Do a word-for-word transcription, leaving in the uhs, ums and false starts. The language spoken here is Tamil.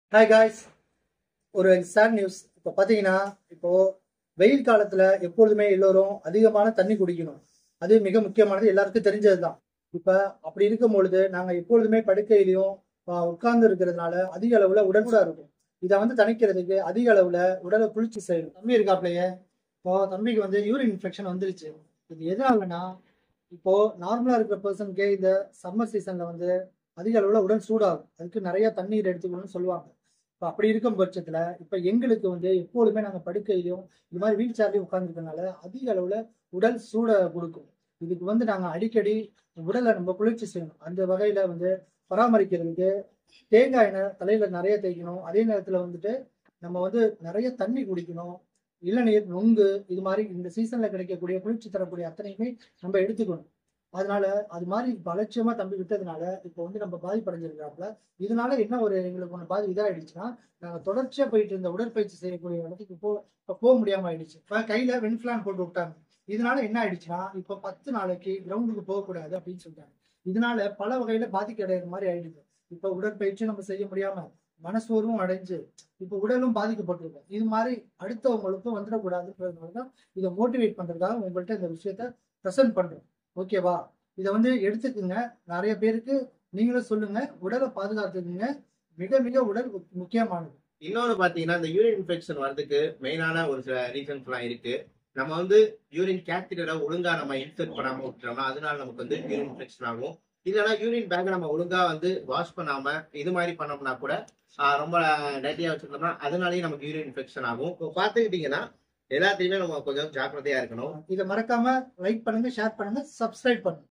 ஹாய் காய்ஸ், ஒரு சேட் நியூஸ். இப்போ பார்த்தீங்கன்னா, இப்போ வெயில் காலத்தில் எப்பொழுதுமே எல்லோரும் அதிகமான தண்ணி குடிக்கணும். அது மிக முக்கியமானது, எல்லாருக்கும் தெரிஞ்சது தான். இப்போ அப்படி இருக்கும் பொழுது நாங்கள் எப்பொழுதுமே படுக்கையிலையும் உட்கார்ந்து இருக்கிறதுனால அதிக அளவில் உடல்சூடாக இருக்கும். இதை வந்து தணிக்கிறதுக்கு அதிக அளவில் உடலை குளிர்ச்சி செய்யணும். தம்பி இருக்காப்லையே, இப்போ தம்பிக்கு வந்து யூரின் இன்ஃபெக்ஷன் வந்துருச்சு. இது எதனாலனா, இப்போ நார்மலாக இருக்கிற பர்சனுக்கே இந்த சம்மர் சீசனில் வந்து அதிக அளவில் உடல் சூடாகும். அதுக்கு நிறைய தண்ணீர் எடுத்துக்கணும்னு சொல்லுவாங்க. இப்போ அப்படி இருக்கும் பட்சத்தில் இப்போ எங்களுக்கு வந்து எப்பொழுதுமே நாங்கள் படுக்கையிலையும் இது மாதிரி வீல் சேர்லையும் உட்காந்துருக்கனால அதிக அளவில் உடல் சூடை கொடுக்கும். இதுக்கு வந்து நாங்கள் அடிக்கடி உடலை நம்ம குளிர்ச்சி செய்யணும். அந்த வகையில் வந்து பராமரிக்கிறதுக்கு தேங்காய் எண்ணெய் தலையில் நிறைய தேய்க்கணும். அதே நேரத்தில் வந்துட்டு நம்ம வந்து நிறைய தண்ணி குடிக்கணும். இளநீர், நொங்கு, இது மாதிரி இந்த சீசனில் கிடைக்கக்கூடிய குளிர்ச்சி தரக்கூடிய அத்தனையுமே நம்ம எடுத்துக்கணும். அதனால அது மாதிரி அலட்சியமா தம்பி விட்டதுனால இப்போ வந்து நம்ம பாதிப்படைஞ்சிருக்காப்புல. இதனால என்ன ஒரு எங்களுக்கு ஒன்று பாதி இதாகிடுச்சுன்னா, நாங்கள் தொடர்ச்சியா போயிட்டு இருந்த உடற்பயிற்சி செய்யக்கூடிய இடத்துக்கு போ இப்போ போக முடியாம ஆயிடுச்சு. இப்போ கையில வென்ஃபிளான் போட்டு விட்டாங்க. இதனால என்ன ஆயிடுச்சுன்னா, இப்போ பத்து நாளைக்கு கிரவுண்டுக்கு போகக்கூடாது அப்படின்னு சொல்லிட்டாங்க. இதனால பல வகையில பாதிக்க அடைகிற மாதிரி ஆயிடுது. இப்போ உடற்பயிற்சி நம்ம செய்ய முடியாம மனசோர்வும் அடைஞ்சு இப்போ உடலும் பாதிக்கப்பட்டிருக்கும். இது மாதிரி அடுத்தவங்களுக்கும் வந்துடக்கூடாதுன்றதுனால தான் இதை மோட்டிவேட் பண்றதுக்காக உங்கள்கிட்ட இந்த விஷயத்த ப்ரெசென்ட் பண்றோம். ஓகேவா? இதை வந்து எடுத்துக்குங்க. நிறைய பேருக்கு நீங்களும் சொல்லுங்க. உடலை பாதுகாத்துக்குங்க. மிக மிக உடல் முக்கியமானது. இன்னொன்று பார்த்தீங்கன்னா, இந்த யூரின் இன்ஃபெக்ஷன் வரதுக்கு மெயினான ஒரு சில ரீசன்ஸ் எல்லாம் இருக்கு. நம்ம வந்து யூரின் கேத்தீட்டரை ஒழுங்கா நம்ம இன்சர்ட் பண்ணாம விட்டுறோம்னா அதனால நமக்கு வந்து யூரின் இன்ஃபெக்ஷன் ஆகும். இல்லைன்னா யூரின் பேக்கை நம்ம ஒழுங்கா வந்து வாஷ் பண்ணாம இது மாதிரி பண்ணோம்னா கூட ரொம்ப டேட்டியா வச்சிருந்தோம்னா அதனாலயும் நமக்கு யூரின் இன்ஃபெக்ஷன் ஆகும். இப்போ பார்த்துக்கிட்டீங்கன்னா எல்லாத்தையுமே நம்ம கொஞ்சம் ஜாக்கிரதையா இருக்கணும். இதை மறக்காம லைக் பண்ணுங்க, ஷேர் பண்ணுங்க, சப்ஸ்கிரைப் பண்ணுங்க.